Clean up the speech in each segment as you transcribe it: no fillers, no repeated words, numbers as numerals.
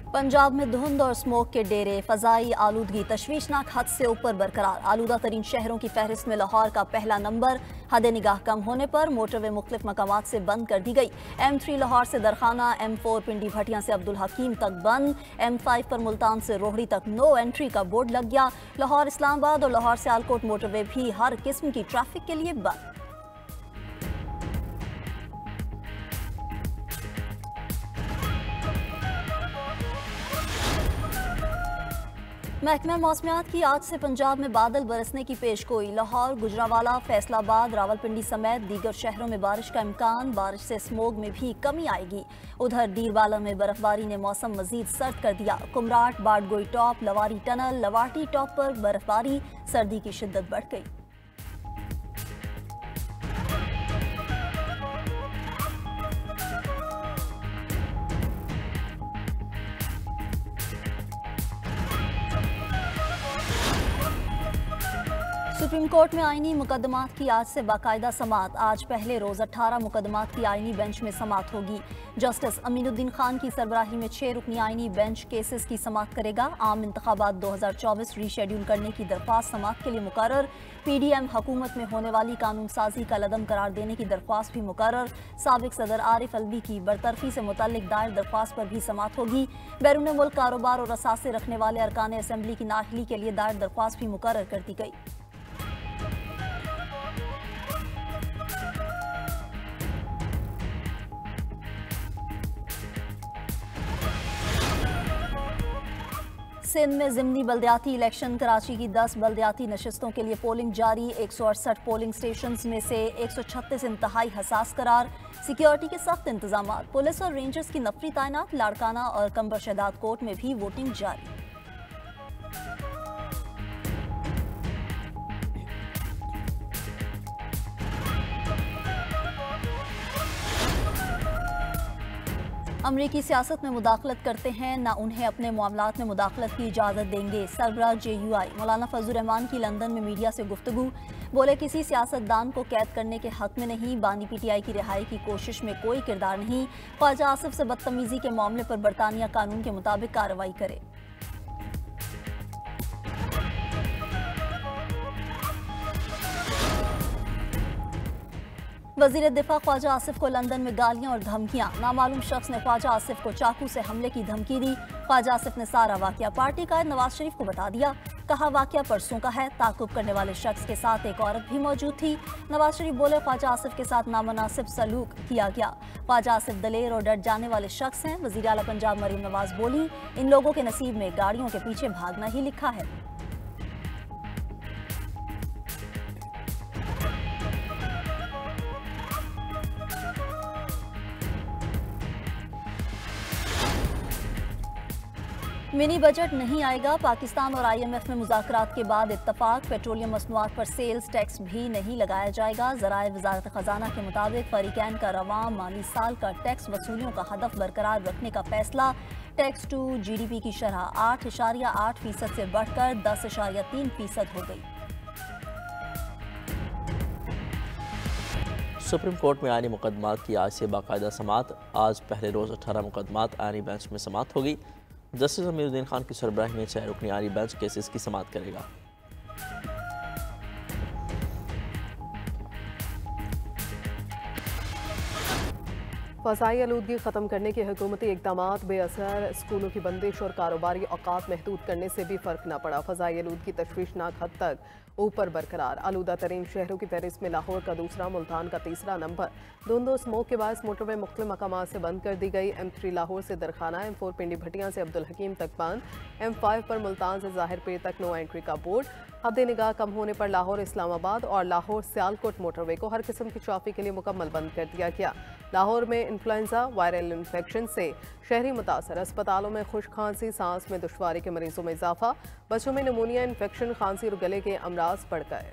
पंजाब में धुंध और स्मोक के डेरे, फजाई आलूदगी तशवीशनाक हद से ऊपर बरकरार। आलूदा तरीन शहरों की फहरिस्त में लाहौर का पहला नंबर। हद निगाह कम होने पर मोटरवे मुख्तलिफ मकामात से बंद कर दी गई। M3 लाहौर से दरखाना, M4 पिंडी भटिया से अब्दुल हकीम तक बंद। M5 पर मुल्तान से रोहड़ी तक नो एंट्री का बोर्ड लग गया। लाहौर इस्लामाबाद और लाहौर सियालकोट मोटरवे भी हर किस्म की ट्रैफिक के लिए बंद। महकमा मौसमियात की आज से पंजाब में बादल बरसने की पेशगोई। लाहौर, गुजरांवाला, फैसलाबाद, रावलपिंडी समेत दीगर शहरों में बारिश का इम्कान। बारिश से स्मोग में भी कमी आएगी। उधर डीरवाला में बर्फबारी ने मौसम मजीद सर्द कर दिया। Kumrat, Badgoi top, Lawari tunnel, Lawati top पर बर्फबारी, सर्दी की शिद्दत बढ़ गई। सुप्रीम कोर्ट में आईनी मुकदमात की आज से बाकायदा समात। आज पहले रोज 18 मुकदमात की आईनी बेंच में समात होगी। जस्टिस अमीनुद्दीन खान की सरबराही में 6 रुकनी आईनी बेंच केसेस की समात करेगा। आम इंतखाबात 2024 रीशेड्यूल करने की दरख्वास्त समात के लिए मुकर्रर। PDM हुकूमत में होने वाली कानून साजी का लदम करार देने की दरख्वास्त भी मुकर्रर। साबिक सदर आरिफ अलवी की बरतरफी से मुतल्लिक दायर दरख्वास्त पर भी समात होगी। बैरून मुल्क कारोबार और असासे रखने वाले अरकान असम्बली की नाअहली के लिए दायर दरख्वास्त भी मुकर्रर कर दी गई। सिंध में ज़िमनी बल्दियाती इलेक्शन। कराची की 10 बल्दियाती नशिस्तों के लिए पोलिंग जारी। 168 पोलिंग स्टेशन में से 136 इंतहाई हसास करार। सिक्योरिटी के सख्त इंतजाम। पुलिस और रेंजर्स की नफरी तैनात। लाड़काना और कंबर शहदाद कोर्ट में भी वोटिंग जारी। अमरीकी सियासत में मुदाखलत करते हैं, ना उन्हें अपने मामलात में मुदाखलत की इजाज़त देंगे। सरबराह JUI मौलाना फजल रहमान की लंदन में मीडिया से गुफ्तगू। बोले, किसी सियासतदान को कैद करने के हक में नहीं। बानी PTI की रिहाई की कोशिश में कोई किरदार नहीं। ख्वाजा आसिफ से बदतमीजी के मामले पर बरतानिया कानून के मुताबिक कार्रवाई करे। वज़ीर दिफा ख्वाजा आसिफ को लंदन में गालियां और धमकियां। नामालूम शख्स ने ख्वाजा आसिफ को चाकू से हमले की धमकी दी। ख्वाजा आसिफ ने सारा वाकया पार्टी कायद नवाज शरीफ को बता दिया। कहा, वाकया परसों का है। ताकुब करने वाले शख्स के साथ एक औरत भी मौजूद थी। नवाज शरीफ बोले, ख्वाजा आसिफ के साथ नामुनासिब सलूक किया गया। ख्वाजा आसिफ दलेर और डट जाने वाले शख्स हैं। वज़ीर आला पंजाब मरीम नवाज बोली, इन लोगों के नसीब में गाड़ियों के पीछे भागना ही लिखा है। मिनी बजट नहीं आएगा। पाकिस्तान और IMF में मुज़ाकरात के बाद इत्तफाक। पेट्रोलियम मसनूआत पर सेल्स टैक्स भी नहीं लगाया जाएगा। ज़राए वज़ारत ख़जाना के मुताबिक फरीकैन का रवां माली साल का टैक्स वसूलियों का हदफ बरकरार रखने का फैसला। टैक्स टू GDP की शरह 8.8% से बढ़कर 10.3% हो गई। सुप्रीम कोर्ट में आईनी मुकदमात की आज से बाकायदा समात। आज पहले रोज़ 18 मुकदमात आईनी बेंच में समात होगी। जस्टिस अमीनुद्दीन खान की सरबराही में 6 रुकनी आईनी बेंच केसेस की समात करेगा। फसाई आलूदगी ख़त्म करने के हुकूमती इक़दामात बेअसर। स्कूलों की बंदिश और कारोबारी औकात महदूद करने से भी फ़र्क न पड़ा। फसाई आलूदगी तशवीशनाक हद तक ऊपर बरकरार। आलूदा तरीन शहरों की फहरिस्त में लाहौर का दूसरा, मुल्तान का तीसरा नंबर। धुंध स्मोक के बाद मोटरवे मुख्तलिफ मकामात से बंद कर दी गई। M3 लाहौर से दरखाना, M4 पिंडी भटिया से अब्दुल हकीम तक बंद। M5 पर मुल्तान से ज़ाहिर पीर तक नो एंट्री का बोर्ड। हद निगाह कम होने पर लाहौर इस्लामाबाद और लाहौर सियालकोट मोटरवे को हर किस्म की ट्रैफिक के लिए मुकम्मल बंद कर दिया गया। लाहौर में इन्फ्लुएंजा वायरल इन्फेक्शन से शहरी मुतासर। अस्पतालों में खुश्क खांसी, सांस में दुश्वारी के मरीजों में इजाफा। बच्चों में नमूनिया इन्फेक्शन, खांसी और गले के अमराज बढ़ गए।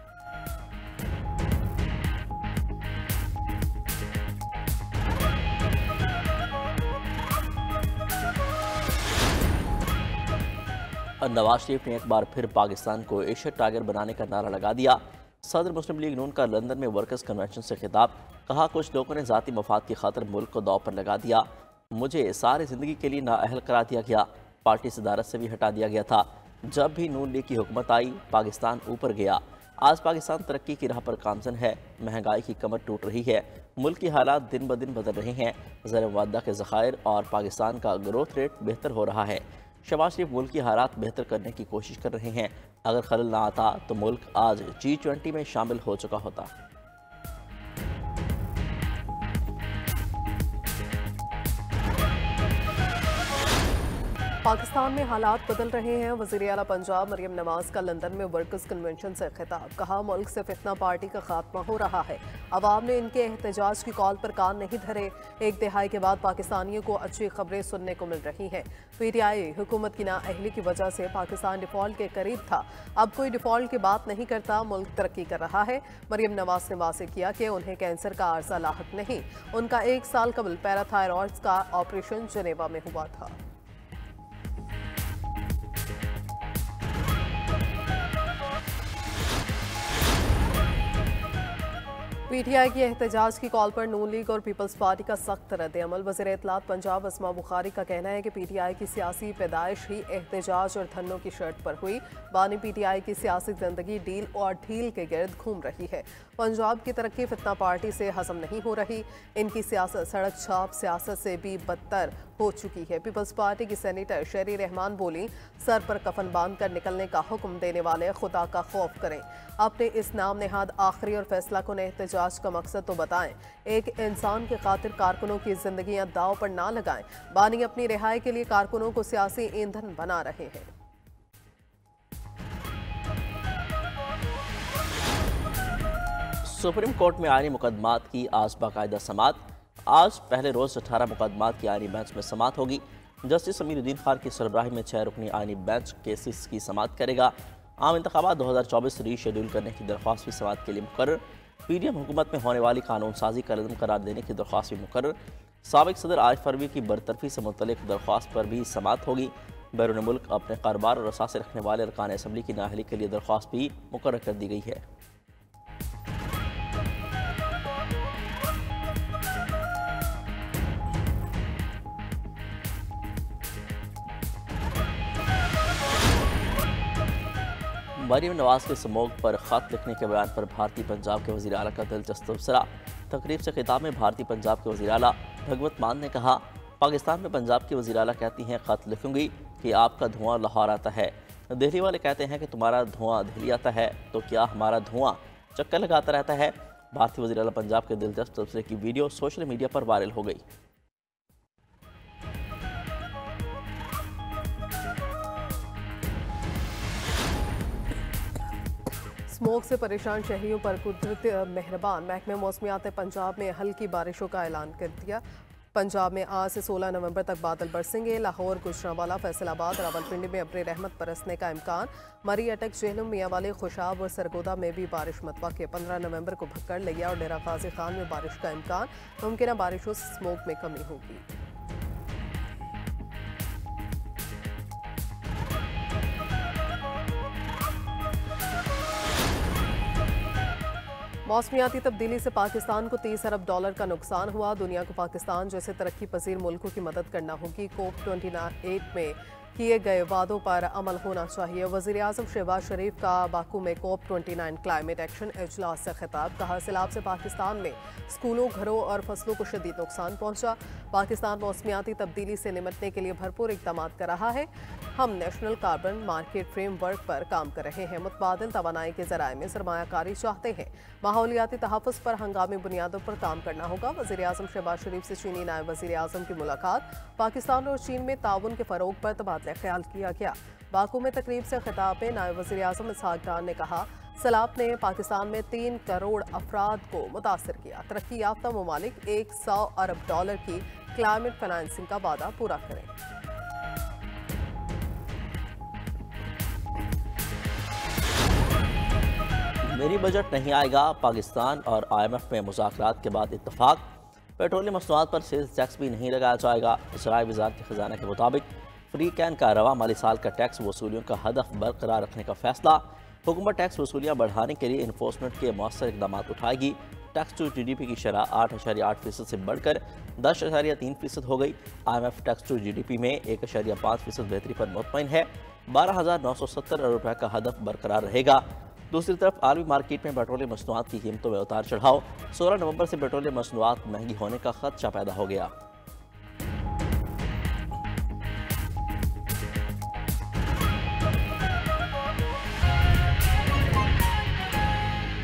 नवाज शरीफ ने एक बार फिर पाकिस्तान को एशिया टाइगर बनाने का नारा लगा दिया। सदर मुस्लिम लीग नून का लंदन में वर्कर्स कन्वेंशन से खिताब। कहा, कुछ लोगों ने ज़ाती मफाद की खातिर मुल्क को दांव पर लगा दिया। मुझे सारी ज़िंदगी के लिए नाअहल करार दिया गया, पार्टी सदारत से भी हटा दिया गया था। जब भी नून लीग की हुकूमत आई, पाकिस्तान ऊपर गया। आज पाकिस्तान तरक्की की राह पर गामजन है। महंगाई की कमर टूट रही है। मुल्क की हालात दिन ब दिन बदल रहे हैं। ज़र मुआदा के ज़खायर और पाकिस्तान का ग्रोथ रेट बेहतर हो रहा है। शहबाज शरीफ मुल्क की हालात बेहतर करने की कोशिश कर रहे हैं। अगर खलल ना आता तो मुल्क आज G20 में शामिल हो चुका होता। पाकिस्तान में हालात बदल रहे हैं। वज़ीर आला पंजाब मरियम नवाज का लंदन में वर्कर्स कन्वेंशन से खिताब। कहा, मुल्क से फितना पार्टी का खात्मा हो रहा है। अवाम ने इनके एहतजाज की कॉल पर कान नहीं धरे। एक दिहाई के बाद पाकिस्तानियों को अच्छी खबरें सुनने को मिल रही हैं। PTI हुकूमत की नाअहली की वजह से पाकिस्तान डिफॉल्ट के करीब था। अब कोई डिफॉल्ट की बात नहीं करता, मुल्क तरक्की कर रहा है। मरियम नवाज ने वाज़ेह किया कि उन्हें कैंसर का आर्जा लाहक नहीं। उनका 1 साल कबल पैराथायरॉइड्स का ऑपरेशन जनेवा में हुआ था। PTI की एहतजाज की कॉल पर नून लीग और पीपल्स पार्टी का सख्त रद्द-ए-अमल। वज़ीर इत्तलात पंजाब अस्मा बुखारी का कहना है कि PTI की सियासी पैदाइश ही एहतजाज और धरनों की शर्त पर हुई। बानी PTI की सियासी जिंदगी डील और ढील के गिर्द घूम रही है। पंजाब की तरक्की फितना पार्टी से हजम नहीं हो रही। इनकी सियासत सड़क छाप सियासत से भी बदतर हो चुकी है। पीपल्स पार्टी की सेनेटर शेरी रहमान बोली, सर पर कफन बांध कर निकलने का हुक्म देने वाले खुदा का खौफ करें। अपने इस नाम नेहाद आखिरी और फैसला कुन एहतजाज का मकसद तो बताएं। एक इंसान के खातिर कारकुनों की जिंदगियां दाव पर ना लगाएं। बानी अपनी रिहाई के लिए कारकुनों को सियासी ईंधन बना रहे हैं। सुप्रीम कोर्ट में आईनी मुकदमात की आज बाकायदा समात। आज पहले रोज़ 18 मुकदमात की आईनी बेंच में समात होगी। जस्टिस अमीरुद्दीन खान की सरबराही में 6 रुकनी आईनी बेंच केसेस की समात करेगा। आम इंतखाबात 2024 रीशेड्यूल करने की दरख्वास्त भी समात के लिए मुकर्रर। PDM हुकूमत में होने वाली कानून साजी का इल्म करार देने की दरख्वास्त भी मुकर्रर। साबिक सदर आरिफ अलवी की बरतरफी से मुतल्लिक दरख्वास्त पर भी समात होगी। बैरून मुल्क अपने कारोबार और असासे रखने वाले अरकान असम्बली की नाअहली के लिए दरख्वास्त भी मुकर्रर कर दी गई है। मरियम नवाज के समोग पर ख़त लिखने के बयान पर भारतीय पंजाब के वज़ीर आला का दिलचस्प तबसरा। तकरीब से खिताब में भारतीय पंजाब के वज़ीर आला भगवत मान ने कहा, पाकिस्तान में पंजाब की वज़ीर आला कहती हैं, ख़त लिखूंगी कि आपका धुआं लाहौर आता है। दिल्ली वाले कहते हैं कि तुम्हारा धुआं दिल्ली आता है, तो क्या हमारा धुआं चक्कर लगाता रहता है। भारतीय वज़ीर आला पंजाब के दिलचस्प तबसरे की वीडियो सोशल मीडिया पर वायरल हो गई। स्मोक से परेशान शहरियों पर कुदरत मेहरबान। महकमे मौसमियात ने पंजाब में हल्की बारिशों का ऐलान कर दिया। पंजाब में आज से 16 नवंबर तक बादल बरसेंगे। लाहौर, गुजरांवाला, फैसलाबाद, रावलपिंडी में अब्र रहमत बरसने का इम्कान। मरी, अटक, जेहलम, मियांवाली, खुशाब और सरगोदा में भी बारिश मुतवक्के। 15 नवंबर को भक्कड़, लिया और डेरा गाजी खान में बारिश का इम्कान। मुमकिन बारिशों से स्मोक में कमी होगी। मौसमियाती तब्दीली से पाकिस्तान को 30 अरब डॉलर का नुकसान हुआ। दुनिया को पाकिस्तान जैसे तरक्की पजीर मुल्कों की मदद करना होगी। COP28 में किए गए वादों पर अमल होना चाहिए। वज़ीर आज़म शहबाज शरीफ का बाकू में COP29 क्लाइमेट एक्शन इजलास से खिताब। कहा, सैलाब से पाकिस्तान में स्कूलों, घरों और फसलों को शदीद नुकसान पहुंचा। पाकिस्तान मौसमियाती तब्दीली से निमटने के लिए भरपूर इक़दाम कर रहा है। हम नेशनल कार्बन मार्केट फ्रेमवर्क पर काम कर रहे हैं। मुतबादिल तवानाई के ज़राए में सरमायाकारी चाहते हैं। माहौलियाती तहफ़्फ़ुज़ पर हंगामी बुनियादों पर काम करना होगा। वज़ीर आज़म शहबाज शरीफ से चीनी नायब वज़ीर आज़म की मुलाकात। पाकिस्तान और चीन में ताउन के फ़रोग पर तबादला ख्याल किया गया। बाकू में तकरीब से खिताब में नायब वज़ीर आज़म इसहाक डार ने कहा, सैलाब ने पाकिस्तान में 3 करोड़ अफराद को मुतासर किया। तरक्की याफ्ता ममालिक 100 अरब डॉलर की क्लाइमेट फाइनेंसिंग का वादा पूरा करें। मेरी बजट नहीं आएगा। पाकिस्तान और IMF में मुज़ाकरात के बाद इत्तफाक। पेट्रोलियम मसनूआत पर सेल्स टैक्स भी नहीं लगाया जाएगा। ज़राए वज़ारत के खजाना के मुताबिक फ्री कैन का रवा माली साल का टैक्स वसूलियों का हदफ बरकरार रखने का फैसला। हुकूमत टैक्स वसूलियाँ बढ़ाने के लिए इन्फोर्समेंट के मौसर इक़दाम उठाएगी। टैक्स टू GDP की शरह 8.8% से बढ़कर 10.3% हो गई। IMF टैक्स टू GDP में 1.5% बेहतरी पर मुतमईन है। 12,970 अरब रुपये का हदफ बरकरार रहेगा। दूसरी तरफ आलमी मार्केट में पेट्रोलियम मसनूआत की कीमतों में उतार चढ़ाव। 16 नवंबर से पेट्रोलियम मसनूआत महंगी होने का खदशा पैदा हो गया।